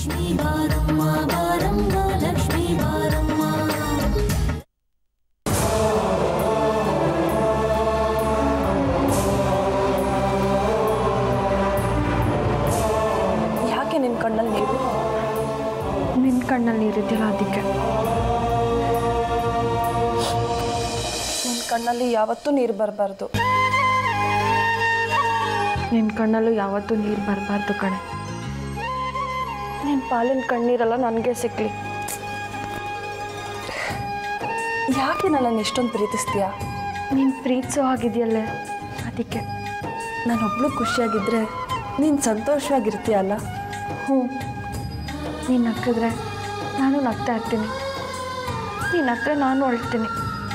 ಲಕ್ಷ್ಮೀ ಬಾರಮ್ಮ ಬಾರಮ್ಮ ಲಕ್ಷ್ಮೀ ಬಾರಮ್ಮ. ಯಾಕೆ ನಿನ್ನ ಕಣ್ಣಲ್ಲಿ ನೀರು? ನಿನ್ನ ಕಣ್ಣಲ್ಲಿ ನೀರಿದ್ದಿಲ್ಲ ಅದಕ್ಕೆ. ನಿನ್ನ ಕಣ್ಣಲ್ಲಿ ಯಾವತ್ತೂ ನೀರು ಬರಬಾರ್ದು. ನಿನ್ನ ಕಣ್ಣಲ್ಲೂ ಯಾವತ್ತೂ ನೀರು ಬರಬಾರ್ದು ಕಣೆ. ನಿನ್ನ ಪಾಲಿನ ಕಣ್ಣೀರೆಲ್ಲ ನನಗೆ ಸಿಕ್ಕಲಿ. ಯಾಕೆ ನನ್ನನ್ನು ಇಷ್ಟೊಂದು ಪ್ರೀತಿಸ್ತೀಯಾ? ನೀನು ಪ್ರೀತಿಸೋ ಆಗಿದೆಯಲ್ಲೇ ಅದಕ್ಕೆ. ನಾನೊಬ್ಳು ಖುಷಿಯಾಗಿದ್ದರೆ ನೀನು ಸಂತೋಷವಾಗಿರ್ತೀಯಲ್ಲ. ಹ್ಞೂ, ನೀನು ನಕ್ಕಿದ್ರೆ ನಾನು ನಗ್ತಾ ಇರ್ತೀನಿ, ನೀನು ನಕ್ಕರೆ ನಾನು ಹೊಳ್ತೀನಿ.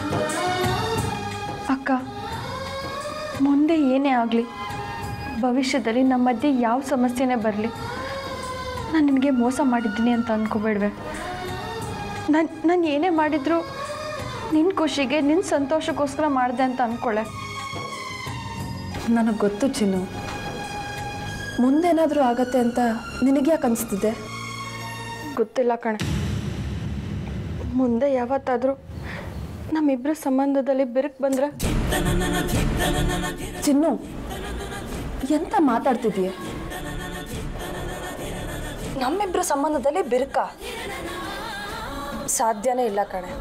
ಅಕ್ಕ, ಮುಂದೆ ಏನೇ ಆಗಲಿ, ಭವಿಷ್ಯದಲ್ಲಿ ನಮ್ಮ ಮಧ್ಯೆ ಯಾವ ಸಮಸ್ಯೆನೇ ಬರಲಿ, ನಾನು ನಿನಗೆ ಮೋಸ ಮಾಡಿದ್ದೀನಿ ಅಂತ ಅಂದ್ಕೋಬೇಡ್ವೆ. ನಾನು ಏನೇ ಮಾಡಿದರೂ ನಿನ್ನ ಖುಷಿಗೆ ನಿನ್ನ ಸಂತೋಷಕ್ಕೋಸ್ಕರ ಮಾಡಿದೆ ಅಂತ ಅಂದ್ಕೊಳ್ಳೆ. ನನಗೆ ಗೊತ್ತು ಚಿನ್ನು, ಮುಂದೇನಾದರೂ ಆಗತ್ತೆ ಅಂತ ನಿನಗೆ ಯಾಕೆ ಅನಿಸ್ತಿದೆ? ಗೊತ್ತಿಲ್ಲ ಕಣೆ. ಮುಂದೆ ಯಾವತ್ತಾದರೂ ನಮ್ಮಿಬ್ಬರ ಸಂಬಂಧದಲ್ಲಿ ಬಿರುಕು ಬಂದರೆ? ಚಿನ್ನು, ಎಂತ ಮಾತಾಡ್ತಿದೀಯ? ನಮ್ಮಿಬ್ಬರ ಸಂಬಂಧದಲ್ಲಿ ಬಿರುಕ ಸಾಧ್ಯನೇ ಇಲ್ಲ ಕಣೆ.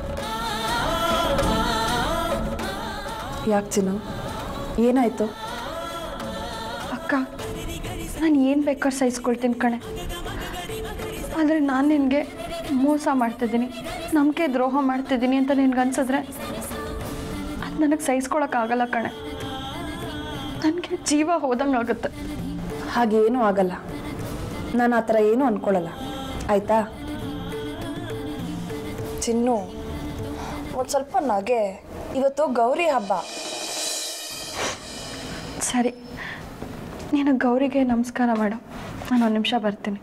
ಯಾಕೆ ಚಿನ್ನು, ಏನಾಯ್ತು? ಅಕ್ಕ, ನಾನು ಏನು ಬೇಕಾದ್ರೆ ಸಹಿಸ್ಕೊಳ್ತೀನಿ ಕಣೆ. ಆದರೆ ನಾನು ನಿನಗೆ ಮೋಸ ಮಾಡ್ತಿದ್ದೀನಿ, ನಂಬಿಕೆ ದ್ರೋಹ ಮಾಡ್ತಿದ್ದೀನಿ ಅಂತ ನಿನ್ಗೆ ಅನ್ಸಿದ್ರೆ ಅದು ನನಗೆ ಸಹಿಸ್ಕೊಳಕ್ಕಾಗಲ್ಲ ಕಣೆ. ನನಗೆ ಜೀವ ಹೋದಂಗೆ ಆಗುತ್ತೆ. ಹಾಗೇನೂ ಆಗಲ್ಲ, ನಾನು ಆ ಥರ ಏನೂ ಅಂದ್ಕೊಳ್ಳಲ್ಲ, ಆಯಿತಾ? ಚಿನ್ನು, ಒಂದು ಸ್ವಲ್ಪ ನಗೆ. ಇವತ್ತು ಗೌರಿ ಹಬ್ಬ. ಸರಿ, ನೀನು ಗೌರಿಗೆ ನಮಸ್ಕಾರ ಮಾಡು, ನಾನು ಒಂದು ನಿಮಿಷ ಬರ್ತೀನಿ.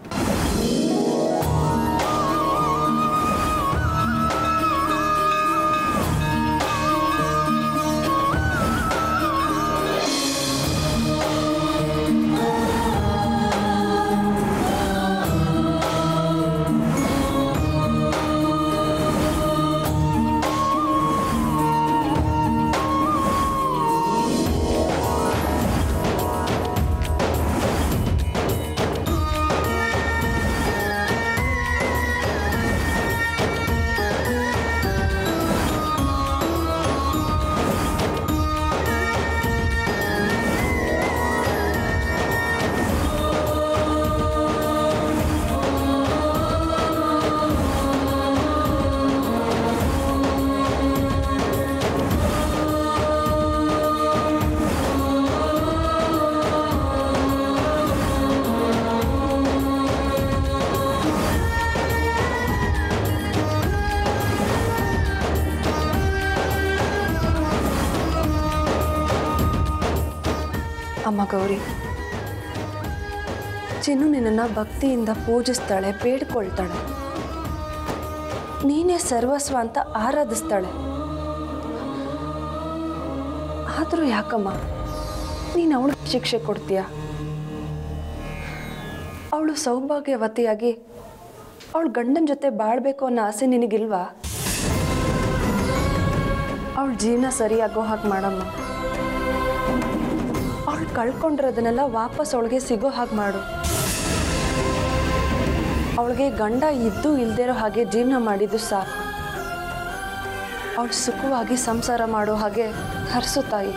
ಅಮ್ಮ ಗೌರಿ, ಚಿನ್ನು ನಿನ್ನನ್ನು ಭಕ್ತಿಯಿಂದ ಪೂಜಿಸ್ತಾಳೆ, ಬೇಡ್ಕೊಳ್ತಾಳೆ. ನೀನೇ ಸರ್ವಸ್ವ ಅಂತ ಆರಾಧಿಸ್ತಾಳೆ. ಆದರೂ ಯಾಕಮ್ಮ ನೀನು ಅವಳಿಗೆ ಶಿಕ್ಷೆ ಕೊಡ್ತೀಯ? ಅವಳು ಸೌಭಾಗ್ಯವತಿಯಾಗಿ ಅವಳು ಗಂಡನ ಜೊತೆ ಬಾಳ್ಬೇಕು ಅನ್ನೋ ಆಸೆ ನಿನಗಿಲ್ವಾ? ಅವಳ ಜೀವನ ಸರಿಯಾಗೋ ಹಾಗೆ ಮಾಡಮ್ಮ. ಅವಳು ಕಳ್ಕೊಂಡಿರೋದನ್ನೆಲ್ಲ ವಾಪಸ್ ಅವಳಿಗೆ ಸಿಗೋ ಹಾಗೆ ಮಾಡು. ಅವಳಿಗೆ ಗಂಡ ಇದ್ದು ಇಲ್ದಿರೋ ಹಾಗೆ ಜೀವನ ಮಾಡಿದ್ದು ಸಾಕು. ಅವಳು ಸುಖವಾಗಿ ಸಂಸಾರ ಮಾಡೋ ಹಾಗೆ ಹರಿಸು ತಾಯಿ.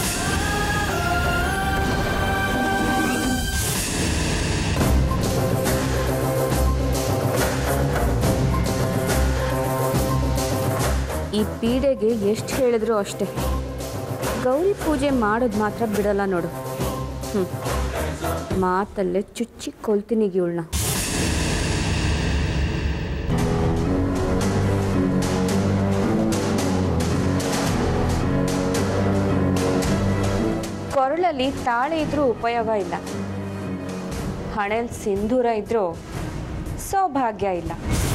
ಈ ಪೀಡೆಗೆ ಎಷ್ಟು ಹೇಳಿದ್ರು ಅಷ್ಟೇ, ಗೌರಿ ಪೂಜೆ ಮಾಡೋದು ಮಾತ್ರ ಬಿಡಲ್ಲ ನೋಡು. ಮಾತಲ್ಲೇ ಚುಚ್ಚಿ ಕೊಲ್ತೀನಿ ಇವಳನ್ನ. ಕೊರಳಲ್ಲಿ ತಾಳೆ ಇದ್ರೂ ಉಪಯೋಗ ಇಲ್ಲ, ಹಣೆಯಲ್ಲಿ ಸಿಂಧೂರ ಇದ್ರೂ ಸೌಭಾಗ್ಯ ಇಲ್ಲ.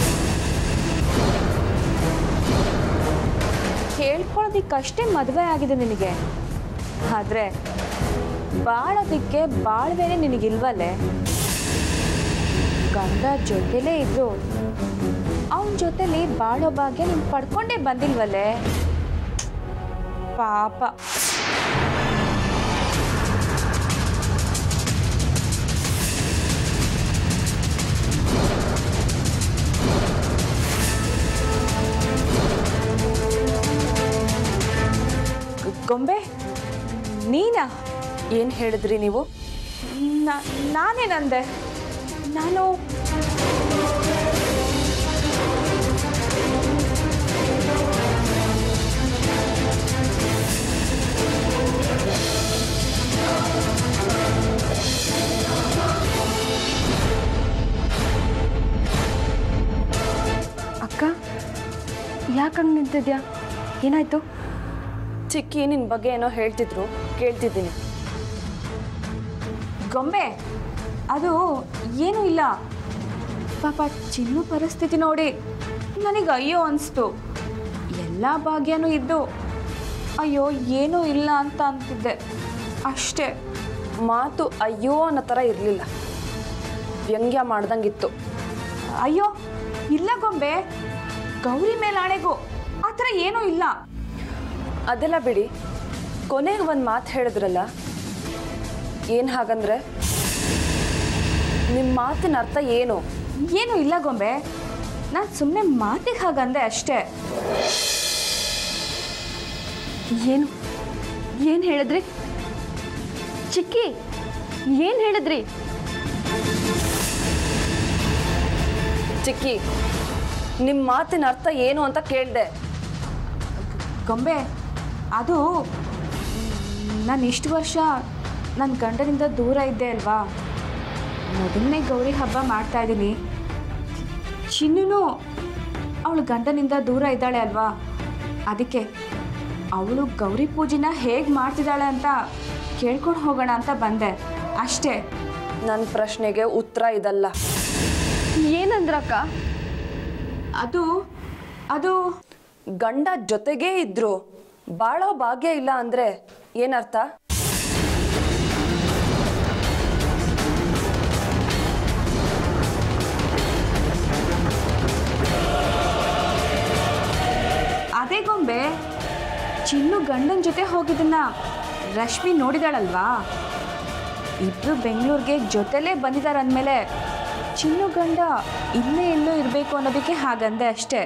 ಹೇಳ್ಕೊಳ್ಳೋದಿಕ್ಕಷ್ಟೇ ಮದುವೆ ಆಗಿದೆ ನಿನಗೆ, ಆದರೆ ಬಾಳೋದಿಕ್ಕೆ ಬಾಳ್ವೇನೆ ನಿನಗಿಲ್ವಲ್ಲೇ? ಗಂಡ ಜೊತೆಲೇ ಇದ್ರು ಅವನ ಜೊತೆಲಿ ಬಾಳೋ ಭಾಗ್ಯ ನೀನು ಪಡ್ಕೊಂಡೇ ಬಂದಿಲ್ವಲ್ಲೇ ಪಾಪ. ಗೊಂಬೆ ನೀನಾ? ಏನು ಹೇಳಿದ್ರಿ ನೀವು? ನಾನೇನಂದೆ? ನಾನು ಅಕ್ಕ ಯಾಕಂಗೆ ನಿಂತಿದ್ಯಾ? ಏನಾಯ್ತು? ಚಿಕ್ಕಿ ನಿನ್ನ ಬಗ್ಗೆ ಏನೋ ಹೇಳ್ತಿದ್ರು, ಕೇಳ್ತಿದ್ದೀನಿ. ಗೊಂಬೆ ಅದು ಏನೂ ಇಲ್ಲ. ಪಾಪ ಚಿನ್ನು ಪರಿಸ್ಥಿತಿ ನೋಡಿ ನನಗೆ ಅಯ್ಯೋ ಅನಿಸ್ತು. ಎಲ್ಲ ಭಾಗ್ಯನೂ ಇದ್ದು ಅಯ್ಯೋ ಏನೂ ಇಲ್ಲ ಅಂತ ಅಂತಿದ್ದೆ ಅಷ್ಟೇ. ಮಾತು ಅಯ್ಯೋ ಅನ್ನೋ ಥರ ಇರಲಿಲ್ಲ, ವ್ಯಂಗ್ಯ ಮಾಡ್ದಂಗಿತ್ತು. ಅಯ್ಯೋ ಇಲ್ಲ ಗೊಂಬೆ, ಗೌರಿ ಮೇಲಾಣೆಗೂ ಆ ಥರ ಏನೂ ಇಲ್ಲ. ಅದೆಲ್ಲ ಬಿಡಿ, ಕೊನೆಗೆ ಒಂದು ಮಾತು ಹೇಳಿದ್ರಲ್ಲ, ಏನು ಹಾಗಂದ್ರೆ? ನಿಮ್ಮ ಮಾತಿನ ಅರ್ಥ ಏನು? ಏನೂ ಇಲ್ಲ ಗೊಂಬೆ, ನಾನು ಸುಮ್ಮನೆ ಮಾತಿಗೆ ಹಾಗಂದೆ ಅಷ್ಟೇ. ಏನು ಹೇಳಿದ್ರಿ ಚಿಕ್ಕಿ? ಏನು ಹೇಳಿದ್ರಿ? ಚಿಕ್ಕಿ, ನಿಮ್ಮ ಮಾತಿನ ಅರ್ಥ ಏನು ಅಂತ ಕೇಳಿದೆ. ಗೊಂಬೆ ಅದು ನಾನು ಇಷ್ಟು ವರ್ಷ ನನ್ನ ಗಂಡನಿಂದ ದೂರ ಇದ್ದೆ ಅಲ್ವಾ, ಮೊದಲನೇ ಗೌರಿ ಹಬ್ಬ ಮಾಡ್ತಾ ಇದ್ದೀನಿ. ಚಿನ್ನೂ ಅವಳು ಗಂಡನಿಂದ ದೂರ ಇದ್ದಾಳೆ ಅಲ್ವಾ, ಅದಕ್ಕೆ ಅವಳು ಗೌರಿ ಪೂಜೆನ ಹೇಗೆ ಮಾಡ್ತಿದ್ದಾಳೆ ಅಂತ ಕೇಳ್ಕೊಂಡು ಹೋಗೋಣ ಅಂತ ಬಂದೆ ಅಷ್ಟೇ. ನನ್ನ ಪ್ರಶ್ನೆಗೆ ಉತ್ತರ ಇದಲ್ಲ. ಏನಂದ್ರಕ್ಕ? ಅದು ಗಂಡ ಜೊತೆಗೇ ಇದ್ರು ಬಾಳೋ ಭಾಗ್ಯ ಇಲ್ಲ ಅಂದ್ರೆ ಏನರ್ಥ? ಅದೇ ಗೊಂಬೆ, ಚಿನ್ನು ಗಂಡನ ಜೊತೆ ಹೋಗಿದ್ದನ್ನ ರಶ್ಮಿ ನೋಡಿದಾಳಲ್ವಾ, ಇಬ್ರು ಬೆಂಗಳೂರಿಗೆ ಜೊತೆಲೇ ಬಂದಿದ್ದಾರಂದ್ಮೇಲೆ ಚಿನ್ನು ಗಂಡ ಇಲ್ಲೇ ಎಲ್ಲೋ ಇರಬೇಕು ಅನ್ನೋದಕ್ಕೆ ಹಾಗಂದೆ ಅಷ್ಟೇ.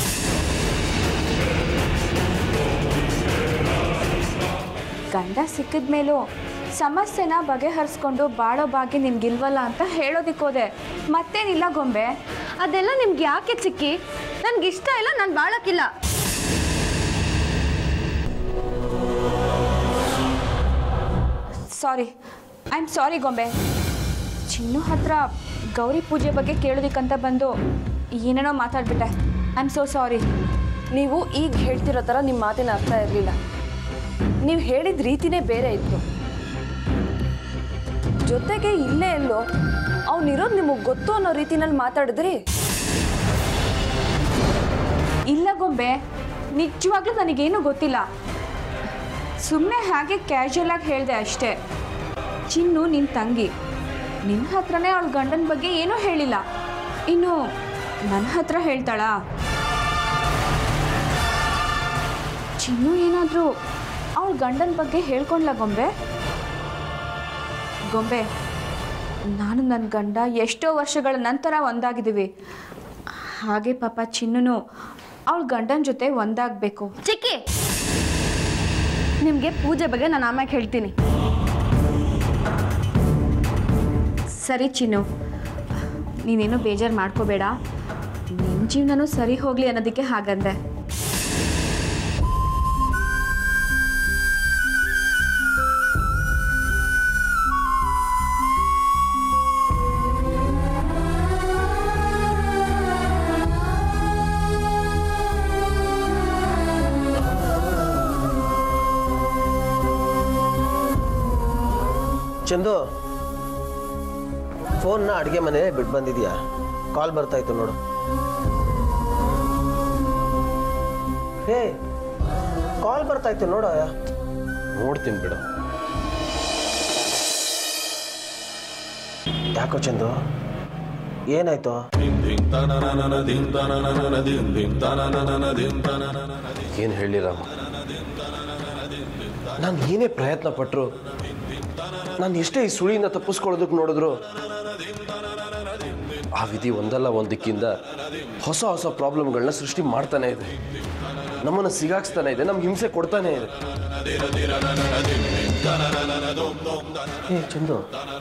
ಗಂಡ ಸಿಕ್ಕಿದ ಮೇಲೂ ಸಮಸ್ಯೆನ ಬಗೆಹರಿಸ್ಕೊಂಡು ಬಾಳೋ ಭಾಗ್ಯ ನಿಮ್ಗಿಲ್ವಲ್ಲ ಅಂತ ಹೇಳೋದಿಕ್ಕೋದೆ, ಮತ್ತೇನಿಲ್ಲ ಗೊಂಬೆ. ಅದೆಲ್ಲ ನಿಮ್ಗೆ ಯಾಕೆ ಚಿಕ್ಕಿ? ನನಗಿಷ್ಟ ಇಲ್ಲ, ನಾನು ಬಾಳಕ್ಕಿಲ್ಲ. ಐ ಆಮ್ ಸಾರಿ ಗೊಂಬೆ. ಚಿನ್ನು ಹತ್ರ ಗೌರಿ ಪೂಜೆ ಬಗ್ಗೆ ಕೇಳೋದಕ್ಕಂತ ಬಂದು ಏನೇನೋ ಮಾತಾಡ್ಬಿಟ್ಟೆ. I am so sorry. ನೀವು ಈಗ ಹೇಳ್ತಿರೋ ಥರ ನಿಮ್ಮ ಮಾತಿನ ಅರ್ಥ ಇರಲಿಲ್ಲ. ನೀವು ಹೇಳಿದ ರೀತಿನೇ ಬೇರೆ ಇತ್ತು. ಜೊತೆಗೆ ಇಲ್ಲೇ ಎಲ್ಲೋ ಅವನಿರೋದು ನಿಮಗೆ ಗೊತ್ತು ಅನ್ನೋ ರೀತಿನಲ್ಲಿ ಮಾತಾಡಿದ್ರಿ. ಇಲ್ಲ ಗೊಂಬೆ, ನಿಜವಾಗ್ಲೂ ನನಗೇನು ಗೊತ್ತಿಲ್ಲ. ಸುಮ್ಮನೆ ಹಾಗೆ ಕ್ಯಾಶುಯಲ್ ಆಗಿ ಹೇಳಿದೆ ಅಷ್ಟೇ. ಚಿನ್ನು ನಿನ್ನ ತಂಗಿ, ನಿನ್ನ ಹತ್ರನೇ ಅವಳ ಗಂಡನ ಬಗ್ಗೆ ಏನೂ ಹೇಳಿಲ್ಲ, ಇನ್ನು ನನ್ನ ಹತ್ರ ಹೇಳ್ತಾಳಾ? ಚಿನ್ನು ಏನಾದರೂ ಅವಳ ಗಂಡನ ಬಗ್ಗೆ ಹೇಳ್ಕೊಂಡ್ಲ ಗೊಂಬೆ? ನಾನು ನನ್ನ ಗಂಡ ಎಷ್ಟೋ ವರ್ಷಗಳ ನಂತರ ಒಂದಾಗಿದ್ದೀವಿ. ಹಾಗೆ ಪಾಪ ಚಿನ್ನು ಅವಳ ಗಂಡನ ಜೊತೆ ಒಂದಾಗಬೇಕು. ಚಿಕ್ಕಿ, ನಿಮಗೆ ಪೂಜೆ ಬಗ್ಗೆ ನಾನು ಆಮ್ಯಾಗ ಹೇಳ್ತೀನಿ. ಸರಿ ಚಿನ್ನು, ನೀನೇನು ಬೇಜಾರು ಮಾಡ್ಕೋಬೇಡ. ನಿನ್ನ ಜೀವನನೂ ಸರಿ ಹೋಗಲಿ ಅನ್ನೋದಕ್ಕೆ ಹಾಗಂದೆ. ಚಂದು, ಫೋನ್ನ ಅಡುಗೆ ಮನೆ ಬಿಟ್ಟು ಬಂದಿದ್ಯಾ? ಕಾಲ್ ಬರ್ತಾಯಿತ್ತು ನೋಡು. ಹೇ, ಕಾಲ್ ಬರ್ತಾಯಿತ್ತು ನೋಡು. ನೋಡ್ತೀನಿ ಬಿಡು. ಯಾಕೋ ಚಂದು, ಏನಾಯ್ತು? ಏನು ಹೇಳಿ ರಾಮ, ನಾನು ಏನೇ ಪ್ರಯತ್ನ ಪಟ್ಟರು, ನಾನು ಎಷ್ಟೇ ಈ ಸುಳಿಯಿಂದ ತಪ್ಪಿಸ್ಕೊಳ್ಳೋದಕ್ಕೆ ನೋಡಿದ್ರು ಆ ವಿಧಿ ಒಂದಲ್ಲ ಒಂದು ದಿಕ್ಕಿಂದ ಹೊಸ ಹೊಸ ಪ್ರಾಬ್ಲಮ್ಗಳನ್ನ ಸೃಷ್ಟಿ ಮಾಡ್ತಾನೆ ಇದೆ, ನಮ್ಮನ್ನು ಸಿಗಾಕ್ಸ್ತಾನೆ ಇದೆ, ನಮ್ಗೆ ಹಿಂಸೆ ಕೊಡ್ತಾನೆ ಇದೆ. ಏ ಚಂದು,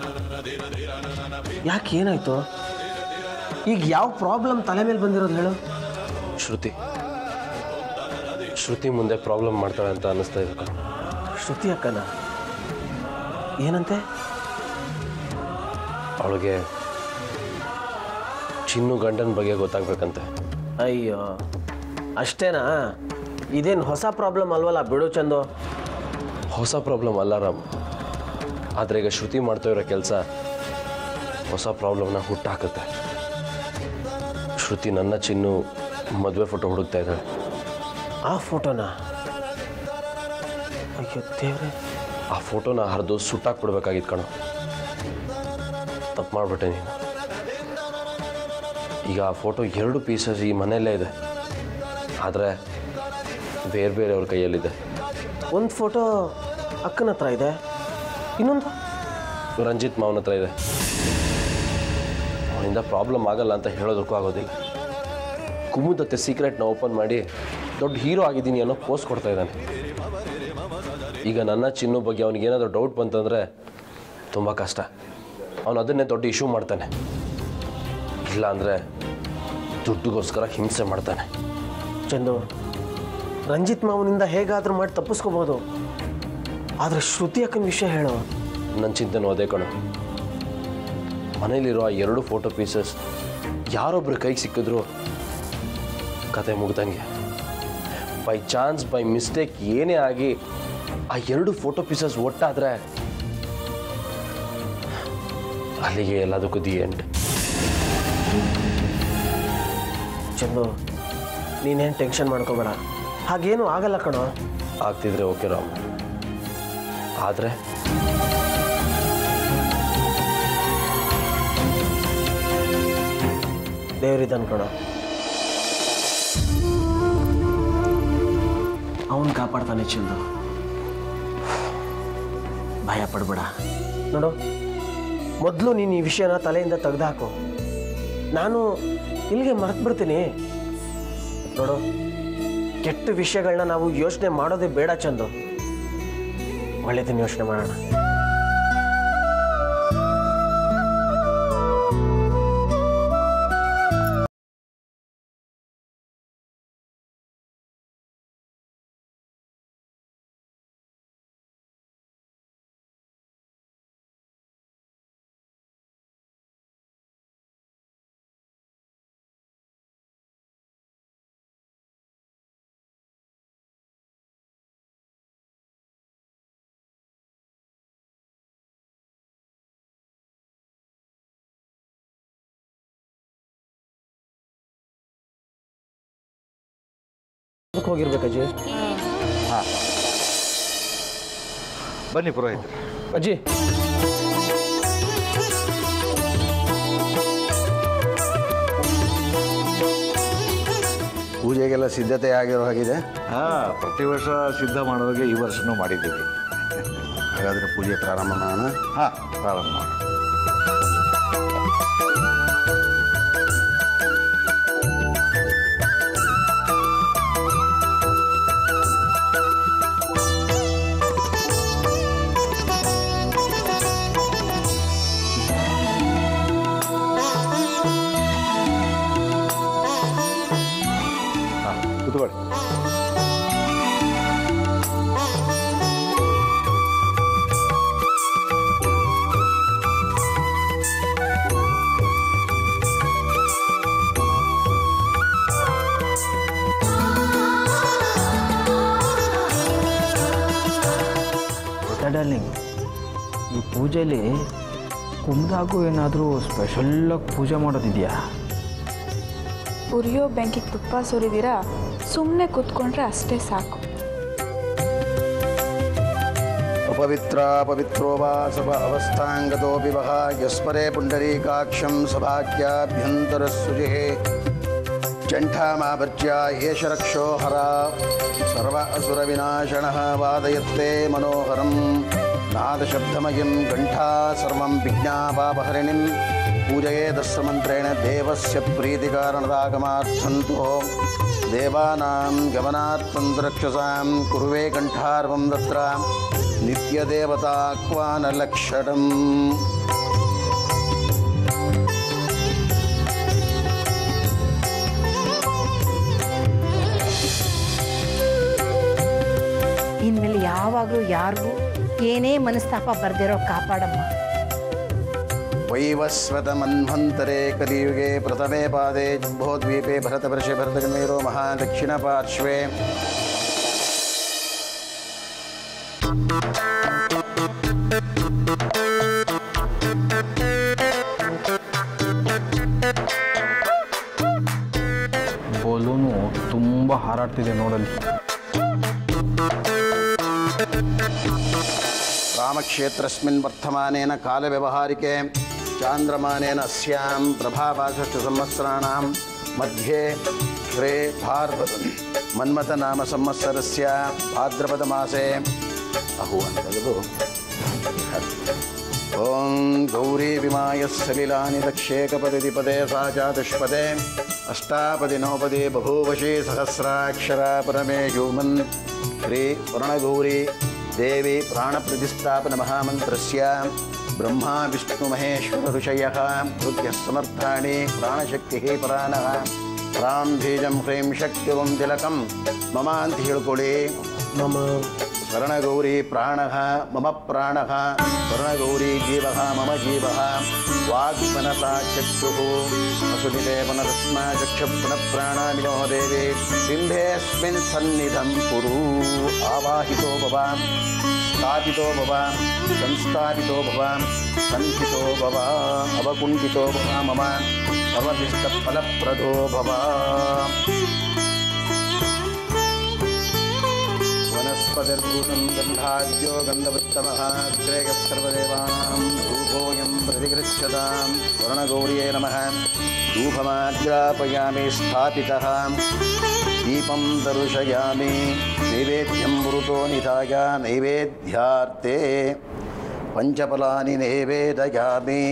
ಯಾಕೆ ಏನಾಯ್ತು? ಈಗ ಯಾವ ಪ್ರಾಬ್ಲಮ್ ತಲೆ ಮೇಲೆ ಬಂದಿರೋದು ಹೇಳು? ಶ್ರುತಿ ಮುಂದೆ ಪ್ರಾಬ್ಲಮ್ ಮಾಡ್ತಾಳೆ ಅಂತ ಅನ್ನಿಸ್ತಾ ಇದೆ ಕಣ. ಶ್ರುತಿ ಅಕ್ಕನ ಏನಂತೆ? ಅವಳಿಗೆ ಚಿನ್ನು ಗಂಡನ ಬಗ್ಗೆ ಗೊತ್ತಾಗ್ಬೇಕಂತೆ. ಅಯ್ಯೋ ಅಷ್ಟೇನಾ? ಇದೇನು ಹೊಸ ಪ್ರಾಬ್ಲಮ್ ಅಲ್ವಲ್ಲ ಬಿಡು ಚಂದು. ಹೊಸ ಪ್ರಾಬ್ಲಮ್ ಅಲ್ಲ ರಾಮ್, ಆದರೆ ಈಗ ಶ್ರುತಿ ಮಾಡ್ತಾ ಇರೋ ಕೆಲಸ ಹೊಸ ಪ್ರಾಬ್ಲಮ್ನ ಹುಟ್ಟಾಕುತ್ತೆ. ಶ್ರುತಿ ನನ್ನ ಚಿನ್ನು ಮದುವೆ ಫೋಟೋ ಹುಡುಕ್ತಾ ಇದ್ದಾಳೆ. ಆ ಫೋಟೋನ? ಅಯ್ಯೋ ದೇವ್ರೆ, ಆ ಫೋಟೋನ ಹರಿದು ಸುಟ್ಟಾಕ್ಬಿಡ್ಬೇಕಾಗಿತ್ತು ಕಣೋ. ತಪ್ಪು ಮಾಡಿಬಿಟ್ಟೆ ನೀನು. ಈಗ ಆ ಫೋಟೋ 2 ಪೀಸಸ್ ಈ ಮನೆಯಲ್ಲೇ ಇದೆ, ಆದರೆ ಬೇರೆ ಬೇರೆಯವ್ರ ಕೈಯಲ್ಲಿದೆ. ಒಂದು ಫೋಟೋ ಅಕ್ಕನ ಹತ್ರ ಇದೆ, ಇನ್ನೊಂದು ರಂಜಿತ್ ಮಾವನ ಹತ್ರ ಇದೆ. ಅವನಿಂದ ಪ್ರಾಬ್ಲಮ್ ಆಗಲ್ಲ ಅಂತ ಹೇಳೋದಕ್ಕೂ ಆಗೋದಿಲ್ಲ. ಕುಮುದತ್ತೆ ಸೀಕ್ರೆಟ್ನ ಓಪನ್ ಮಾಡಿ ದೊಡ್ಡ ಹೀರೋ ಆಗಿದ್ದೀನಿ ಅನ್ನೋ ಪೋಸ್ಟ್ ಕೊಡ್ತಾ ಇದ್ದಾನೆ. ಈಗ ನನ್ನ ಚಿನ್ನು ಬಗ್ಗೆ ಅವನಿಗೇನಾದರೂ ಡೌಟ್ ಬಂತಂದರೆ ತುಂಬ ಕಷ್ಟ. ಅವನು ಅದನ್ನೇ ದೊಡ್ಡ ಇಶ್ಯೂ ಮಾಡ್ತಾನೆ, ಇಲ್ಲ ಅಂದರೆ ದುಡ್ಡಿಗೋಸ್ಕರ ಹಿಂಸೆ ಮಾಡ್ತಾನೆ. ಚಂದು, ರಂಜಿತ್ ಮಾವನಿಂದ ಹೇಗಾದರೂ ಮಾಡಿ ತಪ್ಪಿಸ್ಕೋಬೋದು, ಆದರೆ ಶ್ರುತಿ ಅಕ್ಕನ ವಿಷಯ ಹೇಳು. ನನ್ನ ಚಿಂತನೆ ಅದೇ ಕಣು. ಮನೇಲಿರೋ ಆ 2 ಫೋಟೋ ಪೀಸಸ್ ಯಾರೊಬ್ಬರ ಕೈಗೆ ಸಿಕ್ಕಿದ್ರು ಕತೆ ಮುಗ್ದಂಗೆ. ಬೈ ಚಾನ್ಸ್, ಬೈ ಮಿಸ್ಟೇಕ್ ಏನೇ ಆಗಿ ಆ 2 ಫೋಟೋ ಪೀಸಸ್ ಒಟ್ಟಾದರೆ ಅಲ್ಲಿಗೆ ಎಲ್ಲದಕ್ಕೂ ದಿ ಎಂಡ್. ಚಂದು, ನೀನೇನು ಟೆನ್ಷನ್ ಮಾಡ್ಕೋಬೇಡ, ಹಾಗೇನು ಆಗಲ್ಲ ಕಣೋ. ಆಗ್ತಿದ್ರೆ ಓಕೆ ರಾಮ್, ಆದರೆ ದೇವ್ರಿದ್ದಾನೆ ಕಣೋ, ಅವನು ಕಾಪಾಡ್ತಾನೆ. ಚಂದು, ಭಯ ಪಡಬೇಡ. ನೋಡು, ಮೊದಲು ನೀನು ಈ ವಿಷಯನ ತಲೆಯಿಂದ ತೆಗೆದುಹಾಕು. ನಾನು ಇಲ್ಲಿಗೆ ಮರೆತುಬಿಡ್ತೀನಿ. ನೋಡು, ಕೆಟ್ಟ ವಿಷಯಗಳನ್ನ ನಾವು ಯೋಚನೆ ಮಾಡೋದೇ ಬೇಡ ಚಂದು. ಒಳ್ಳೆದನ್ನು ಯೋಚನೆ ಮಾಡೋಣ. ಹೋಗಿರ್ಬೇಕಜ್ಜಿ. ಹಾಂ ಬನ್ನಿ ಪುರೋಹಿತರು. ಅಜ್ಜಿ, ಪೂಜೆಗೆಲ್ಲ ಸಿದ್ಧತೆ ಆಗಿರೋ ಹಾಗಿದೆ. ಹಾಂ, ಪ್ರತಿ ವರ್ಷ ಸಿದ್ಧ ಮಾಡೋರಿಗೆ ಈ ವರ್ಷನೂ ಮಾಡಿದ್ದೀವಿ. ಹಾಗಾದರೆ ಪೂಜೆ ಪ್ರಾರಂಭ ಮಾಡೋಣ. ಹಾಂ, ಪ್ರಾರಂಭ ಮಾಡೋಣ. ಕೂತ್ಕೊಳ್ಳಿ. ಡಾರ್ಲಿಂಗ್, ಈ ಪೂಜೆಯಲ್ಲಿ ಕುಂದಾಗೂ ಏನಾದರೂ ಸ್ಪೆಷಲ್ಲಾಗಿ ಪೂಜೆ ಮಾಡೋದಿದೆಯಾ? ಉರಿಯೋ ಬೆಂಕಿಗೆ ತುಪ್ಪ ಸುರಿದಿರಾ, ಸುಮ್ಮನೆ ಕೂತ್ಕೊಂಡ್ರೆ ಅಷ್ಟೇ ಸಾಕು. अपवित्रा पवित्रो वा सब अवस्थांगतोऽपि वः यस्परे पुण्डरीकाक्षं सभाख्याभ्यन्तरसुजिः जण्ठामावर्ज्या एष रक्षो हरा सर्व असुरविनाशनः वादयत्ते मनोहरं नादशब्दमयं घण्टा सर्वं विज्ञापापहरिणीं पूजयेदस्मन्त्रेण देवस्य प्रीतिकारणदागमार्थन्तो देवानां गमनार्थं रक्षसां कुर्वे कण्ठार्वं तत्र नित्यदेवताह्वानलक्षणम् ಇನ್ಮೇಲೆ ಯಾವಾಗಲೂ ಯಾರಿಗೂ ಏನೇ ಮನಸ್ತಾಪ ಬರ್ದಿರೋ ಕಾಪಾಡಮ್ಮ. वैवस्वतमन्वन्तरे कलियुगे प्रथमे पादे जम्बोद्वीपे भरतवर्षे भरतकन्मेरो महादक्षिणपार्श्वे ಬೋಲೂನು ತುಂಬ ಹಾರಾಡ್ತಿದೆ ನೋಡಲ್ಲಿ. रामक्षेत्रस्मिन् वर्तमानेन कालव्यवहारिके चान्द्रमानेन अस्यां प्रभावासष्टसंवत्सराणां मध्ये ह्रे मन्मथनामसंवत्सरस्य भाद्रपदमासे अहुवन्तगदु ॐ गौरी विमायस्सलिलानि दक्षेकपदिपदे सा चातुष्पदे अष्टापदि नवपदे बभूवशी सहस्राक्षरा परमे ह्यूमन् ह्री वर्णगौरी देवी प्राणप्रतिष्ठापन महामन्त्रस्य ब्रह्मा विष्णु महेश्वर ऋषयः हृदयः समर्थानि प्राणशक्तिः परानः प्रां बीजं ह्रीं शक्तिवं तिलकं ममान्ति हिळ्कोळि मम स्वर्णगौरी प्राणः मम प्राणः स्वर्णगौरी जीवः मम जीवः वाग्मनसा चक्षुः असुनिते पुनरस्मा चक्षुप्नप्राणामिनो देवी बिम्बेऽस्मिन् सन्निधं कुरु आवाहितो भव स्थापितो भव संस्थापितो भव सन्निहितो भव अवकुण्ठितो भव मम अवदिष्टफलप्रदो भव वनस्पतिर्भूतं गन्धाद्यो गन्धवृत्तमः अग्रेयः सर्वदेवानां धूपोऽयं प्रतिगृह्यतां वर्णगौर्यै नमः धूपमाग्रापयामि स्थापितः दीपं दर्शयामि नैवेद्यं पुरुतो निधाय नैवेद्यार्थे पञ्चफलानि नैवेदयामि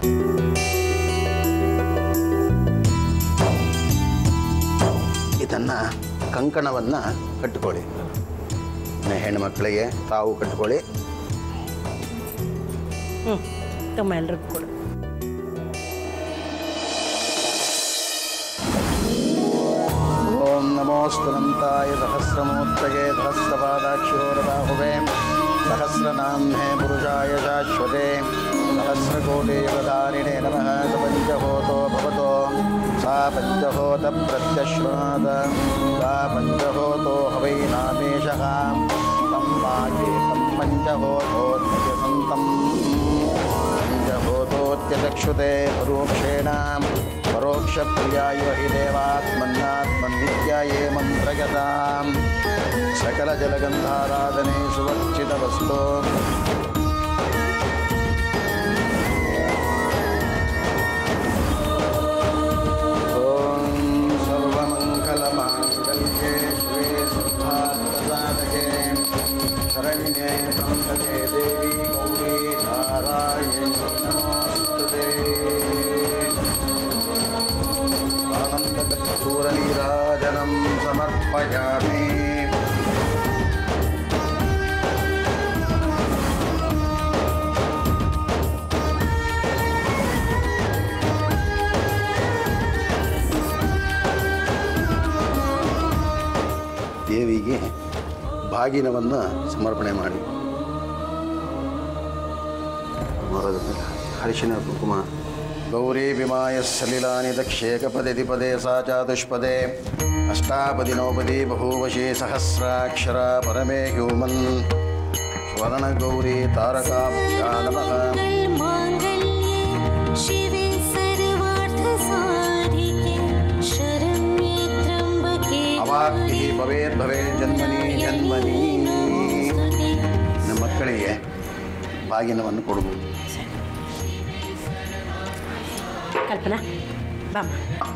ಇದನ್ನು ಕಂಕಣವನ್ನು ಕಟ್ಟಿಕೊಳ್ಳಿ ಹೆಣ್ಣುಮಕ್ಕಳಿಗೆ ತಾವು ಕಟ್ಟಿಕೊಳ್ಳಿ ತಮ್ಮ ಎಲ್ರಿಗೂ ಕೊಡು. ಓಂ ನಮೋಸ್ತುನಂತಾಯ ಸಹಸ್ರಮೂರ್ತಯೇ ಸಹಸ್ರಪಾದಾಕ್ಷಿರೋರಬಾಹುವೆ सहस्रनाम्ने पुरुषाय शाश्वते सहस्रकोटियुगधारिणे नमः स पञ्चहोतो भवतो सा पञ्चहोत प्रत्यश्रुणात् सा पञ्चहोतो हवै नामेशः तं वाये तं पञ्चहोतोऽत्यसन्तं पञ्चहोतोऽत्यचक्षुते परोक्षेण परोक्षप्रियाय हि देवात्मन्यात्मन्नित्याये मन्त्रगतां सकलजलगन्धाराधने सुवर्चितवस्तु ॐ सर्वमङ्गलमाङ्गल्ये शिवे सर्वार्थसाधके शरण्ये त्र्यम्बके देवी गौरी नारायणी नमोस्तुते आनन्दकर्पूरनीराजनं समर्पयामि ದೇವಿಗೆ ಬಾಗಿನವನ್ನು ಸಮರ್ಪಣೆ ಮಾಡಿ ಹರಿಶಿನ ಕುಂಕುಮ ಗೌರಿ ವಿಮಾಯ ಸಲಿಲಾನಿ ದಕ್ಷೇಕಪದೆ ದಿಪದೆ ಸಾ ಚಾತುಷ್ಪದೆ ಅಷ್ಟಾಪದಿ ನವಪದಿ ಬಹುವಶಿ ಸಹಸ್ರಾಕ್ಷರ ಪರಮೇ ಹ್ಯೂಮನ್ ಸ್ವರ್ಣಗೌರಿ ತಾರಕಾಭ್ಯಾ ನಮಃ ಅವಾಕ್ತಿ ಭವೇದ್ ಭವೇದ್ ಜನ್ಮನಿ ಜನ್ಮನಿ. ನಮ್ಮ ಮಕ್ಕಳಿಗೆ ಬಾಗಿನವನ್ನು ಕೊಡಬಹುದು. ಕಲ್ಪನಾ ಬಾಮ್ಮ.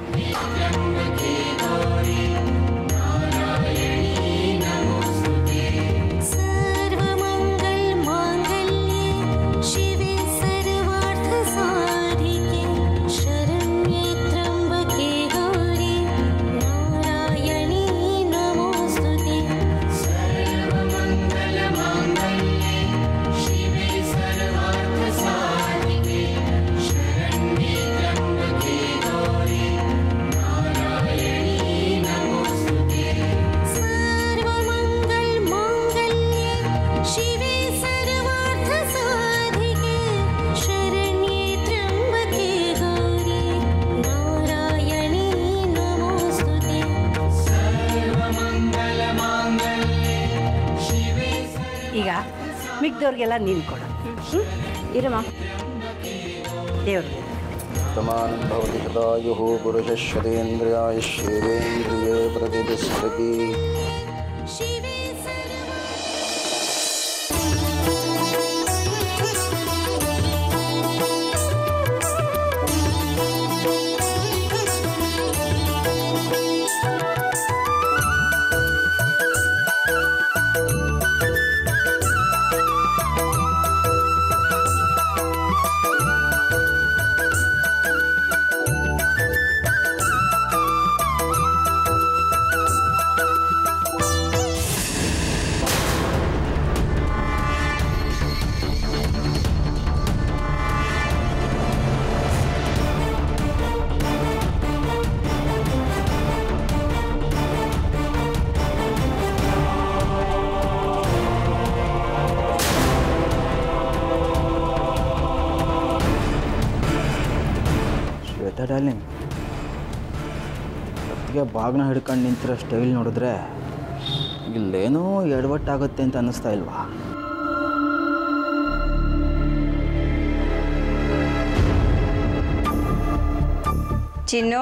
ಈಗ ಮಿಕ್ದವ್ರಿಗೆಲ್ಲ ನೀನು ಕೊಡು. ಇರಮ್ಮ. ದೇವ್ರಿಗೆ ತಮಾನಂಭವತಿ ಶತಾಯುಃ ಪುರುಷಶ್ವತೇಂದ್ರಿಯಾಯುಷ್ಯೇಂದ್ರಿಯೇ ಪ್ರತಿಷ್ಠತಿ. ಡಾರ್ಲಿಂಗ್, ಒಟ್ಟಿಗೆ ಬಾಗ್ನ ಹಿಡ್ಕೊಂಡು ನಿಂತಿರೋ ಸ್ಟೈಲ್ ನೋಡಿದ್ರೆ ಇಲ್ಲೇನೋ ಎಡವಟ್ಟಾಗುತ್ತೆ ಅಂತ ಅನ್ನಿಸ್ತಾ ಇಲ್ವಾ? ಚಿನ್ನು,